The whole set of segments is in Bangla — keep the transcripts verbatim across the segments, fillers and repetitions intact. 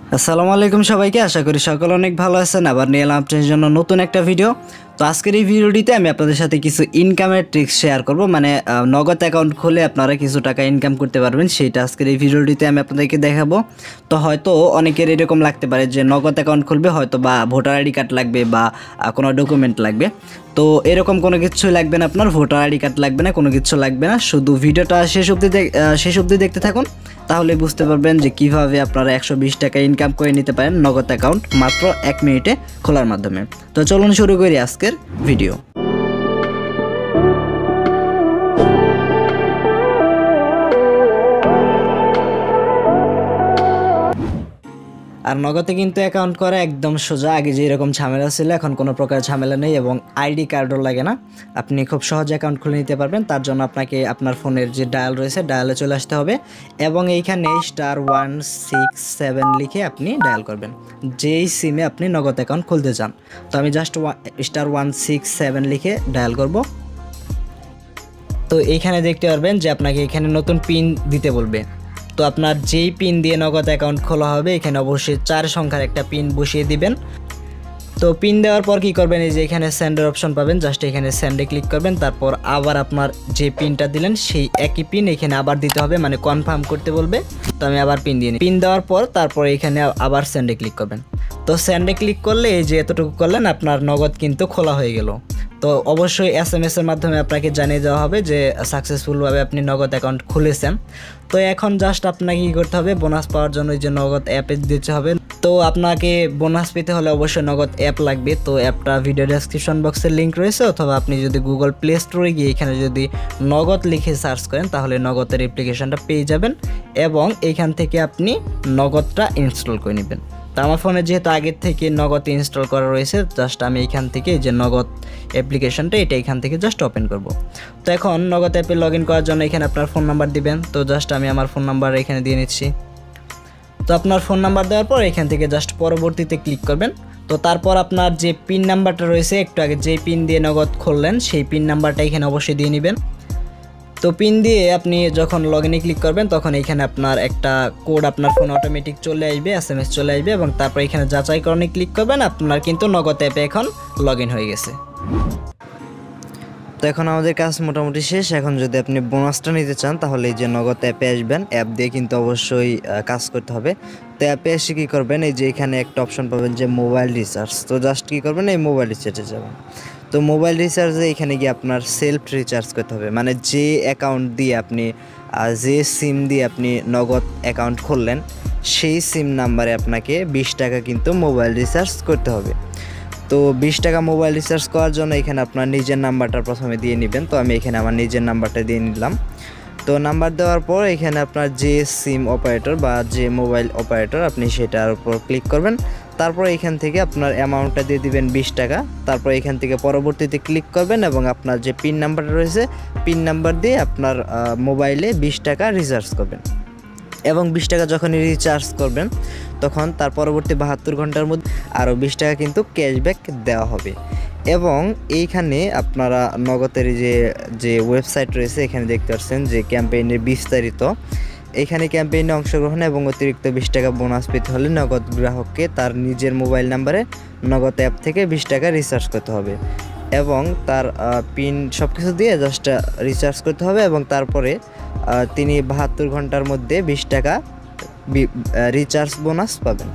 আসসালামু আলাইকুম সবাইকে, আশা করি সকলে অনেক ভালো আছেন। আবার নিয়ে এলাম আপনাদের জন্য নতুন একটা ভিডিও। তো আজকের এই ভিডিওটিতে আমি আপনাদের সাথে কিছু ইনকামের ট্রিক্স শেয়ার করব, মানে নগদ অ্যাকাউন্ট খুলে আপনারা কিছু টাকা ইনকাম করতে পারবেন, সেইটা আজকের এই ভিডিওটিতে আমি আপনাদেরকে দেখাবো। তো হয়তো অনেকের এরকম লাগতে পারে যে নগদ অ্যাকাউন্ট খুলবে হয়তো বা ভোটার আইডি কার্ড লাগবে বা কোনো ডকুমেন্ট লাগবে। তো এরকম কোনো কিছুই লাগবে না, আপনার ভোটার আইডি কার্ড লাগবে না, কোনো কিছু লাগবে না। শুধু ভিডিওটা শেষ অবধি শেষ অবধি দেখতে থাকুন, তাহলে বুঝতে পারবেন যে কিভাবে আপনারা একশো বিশ টাকা ইনকাম করে নিতে পারেন নগদ অ্যাকাউন্ট মাত্র এক মিনিটে খোলার মাধ্যমে। তো চলুন শুরু করি আজকের ভিডিও। আর নগদে কিন্তু অ্যাকাউন্ট করা একদম সোজা। আগে যে এরকম ঝামেলা ছিল, এখন কোনো প্রকার ঝামেলা নেই এবং আইডি কার্ডও লাগে না। আপনি খুব সহজে অ্যাকাউন্ট খুলে নিতে পারবেন। তার জন্য আপনাকে আপনার ফোনের যে ডায়াল রয়েছে ডায়ালে চলে আসতে হবে এবং এইখানে স্টার ওয়ান সিক্স সেভেন লিখে আপনি ডায়াল করবেন যেই সিমে আপনি নগদ অ্যাকাউন্ট খুলতে চান। তো আমি just star one six seven লিখে ডায়াল করব। তো এইখানে দেখতে পারবেন যে আপনাকে এখানে নতুন পিন দিতে বলবে। তো আপনার যেই পিন দিয়ে নগদ অ্যাকাউন্ট খোলা হবে এখানে অবশ্যই চার সংখ্যার একটা পিন বসিয়ে দিবেন। তো পিন দেওয়ার পর কি করবেন, এই যে এখানে সেন্ডের অপশন পাবেন, জাস্ট এখানে সেন্ডে ক্লিক করবেন। তারপর আবার আপনার যে পিনটা দিলেন সেই একই পিন এখানে আবার দিতে হবে, মানে কনফার্ম করতে বলবে। তো আমি আবার পিন দিয়ে নিই। পিন দেওয়ার পর তারপর এখানে আবার সেন্ডে ক্লিক করবেন। তো সেন্ডে ক্লিক করলে এই যে এতটুকু করলেন আপনার নগদ কিন্তু খোলা হয়ে গেল। তো অবশ্যই এস এম এসের মাধ্যমে আপনাকে জানিয়ে দেওয়া হবে যে সাকসেসফুলভাবে আপনি নগদ অ্যাকাউন্ট খুলেছেন। তো এখন জাস্ট আপনাকে কী করতে হবে, বোনাস পাওয়ার জন্য যে নগদ অ্যাপে দিতে হবে। তো আপনাকে বোনাস পেতে হলে অবশ্যই নগদ অ্যাপ লাগবে। তো অ্যাপটা ভিডিও ডেসক্রিপশন বক্সে লিঙ্ক রয়েছে, অথবা আপনি যদি গুগল প্লে স্টোরে গিয়ে এখানে যদি নগদ লিখে সার্চ করেন তাহলে নগদের অ্যাপ্লিকেশনটা পেয়ে যাবেন এবং এইখান থেকে আপনি নগদটা ইনস্টল করে নেবেন। তো আমার ফোনে যেহেতু আগের থেকে নগদ ইনস্টল করা রয়েছে, জাস্ট আমি এইখান থেকে যে নগদ অ্যাপ্লিকেশনটা এটা এখান থেকে জাস্ট ওপেন করব। তো এখন নগদ অ্যাপে লগ ইন করার জন্য এখানে আপনার ফোন নাম্বার দিবেন। তো জাস্ট আমি আমার ফোন নাম্বার এখানে দিয়ে নিচ্ছি। তো আপনার ফোন নাম্বার দেওয়ার পর এখান থেকে জাস্ট পরবর্তীতে ক্লিক করবেন। তো তারপর আপনার যে পিন নাম্বারটা রয়েছে, একটু আগে যে পিন দিয়ে নগদ খুললেন সেই পিন নাম্বারটা এখানে অবশ্যই দিয়ে নেবেন। তো পিন দিয়ে আপনি যখন লগ ইনে ক্লিক করবেন তখন এখানে আপনার একটা কোড আপনার ফোন অটোমেটিক চলে আসবে, এস এম এস চলে আসবে এবং তারপর এখানে যাচাইকরণে ক্লিক করবেন। আপনার কিন্তু নগদ অ্যাপে এখন লগ ইন হয়ে গেছে। তো এখন আমাদের কাজ মোটামুটি শেষ। এখন যদি আপনি বোনাসটা নিতে চান তাহলে এই যে নগদ অ্যাপে আসবেন। অ্যাপ দিয়ে কিন্তু অবশ্যই কাজ করতে হবে। তো অ্যাপে এসে কী করবেন, এই যে এখানে একটা অপশন পাবেন যে মোবাইল রিচার্জ। তো জাস্ট কী করবেন, এই মোবাইল রিচার্জে যাবেন। তো মোবাইল রিচার্জে এখানে গিয়ে আপনার সেলফ রিচার্জ করতে হবে, মানে যে অ্যাকাউন্ট দিয়ে আপনি যে সিম দিয়ে আপনি নগদ অ্যাকাউন্ট খুললেন সেই সিম নাম্বারে আপনাকে বিশ টাকা কিন্তু মোবাইল রিচার্জ করতে হবে। তো বিশ টাকা মোবাইল রিচার্জ করার জন্য এখানে আপনার নিজের নাম্বারটা প্রথমে দিয়ে নেবেন। তো আমি এখানে আমার নিজের নাম্বারটা দিয়ে নিলাম। তো নাম্বার দেওয়ার পর এখানে আপনার যে সিম অপারেটর বা যে মোবাইল অপারেটর আপনি সেটার উপর ক্লিক করবেন। তারপর এখান থেকে আপনার অ্যামাউন্টটা দিয়ে দিবেন বিশ টাকা। তারপর এখান থেকে পরবর্তীতে ক্লিক করবেন এবং আপনার যে পিন নাম্বারটা রয়েছে পিন নাম্বার দিয়ে আপনার মোবাইলে বিশ টাকা রিচার্জ করবেন এবং বিশ টাকা যখনই রিচার্জ করবেন তখন তার পরবর্তী বাহাত্তর ঘন্টার মধ্যে আরও বিশ টাকা কিন্তু ক্যাশব্যাক দেওয়া হবে। এবং এইখানে আপনারা নগদের যে যে ওয়েবসাইট রয়েছে এখানে দেখতে পাচ্ছেন যে ক্যাম্পেইনের বিস্তারিত। এখানে ক্যাম্পেইনে অংশগ্রহণ এবং অতিরিক্ত বিশ টাকা বোনাস পেতে হলে নগদ গ্রাহককে তার নিজের মোবাইল নাম্বারে নগদ অ্যাপ থেকে বিশ টাকা রিচার্জ করতে হবে এবং তার পিন সব কিছু দিয়ে জাস্ট রিচার্জ করতে হবে এবং তারপরে তিনি বাহাত্তর ঘন্টার মধ্যে বিশ টাকা রিচার্জ বোনাস পাবেন।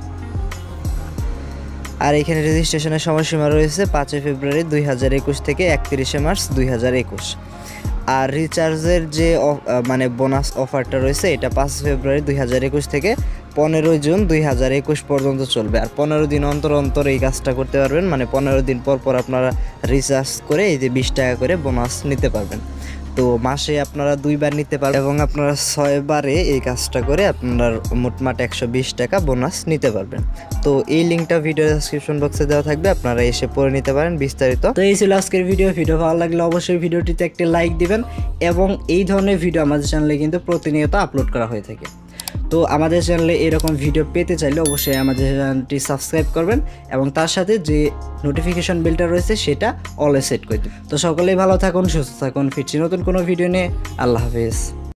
আর এখানে রেজিস্ট্রেশনের সময়সীমা রয়েছে পাঁচই ফেব্রুয়ারি দুই হাজার একুশ থেকে একত্রিশে মার্চ দুই হাজার একুশ। আর রিচার্জের যে মানে বোনাস অফারটা রয়েছে এটা পাঁচ ফেব্রুয়ারি দুই হাজার একুশ থেকে পনেরোই জুন দুই হাজার একুশ পর্যন্ত চলবে। আর পনেরো দিন অন্তর অন্তর এই কাজটা করতে পারবেন, মানে পনেরো দিন পর পর আপনারা রিচার্জ করে এই যে বিশ টাকা করে বোনাস নিতে পারবেন। তো মাসে আপনারা দুইবার নিতে পারবেন এবং আপনারা ছয়বারে এই কাজটা করে আপনার মোটমাট একশো বিশ টাকা বোনাস নিতে পারবেন। তো এই লিঙ্কটা ভিডিও ডেসক্রিপশন বক্সে দেওয়া থাকবে, আপনারা এসে পড়ে নিতে পারেন বিস্তারিত। তো এই ছিল আজকের ভিডিও। ভিডিও ভালো লাগলে অবশ্যই ভিডিওটিতে একটা লাইক দিবেন এবং এই ধরনের ভিডিও আমাদের চ্যানেলে কিন্তু প্রতিনিয়ত আপলোড করা হয়ে থাকে। তো আমাদের চ্যানেলে এরকম ভিডিও পেতে চাইলে অবশ্যই আমাদের চ্যানেলটি সাবস্ক্রাইব করবেন এবং তার সাথে যে নোটিফিকেশন বেলটা রয়েছে সেটা অলে সেট করে দিন। তো সকলেই ভালো থাকুন, সুস্থ থাকুন, ফিরছি নতুন কোনো ভিডিও নিয়ে। আল্লাহ হাফেজ।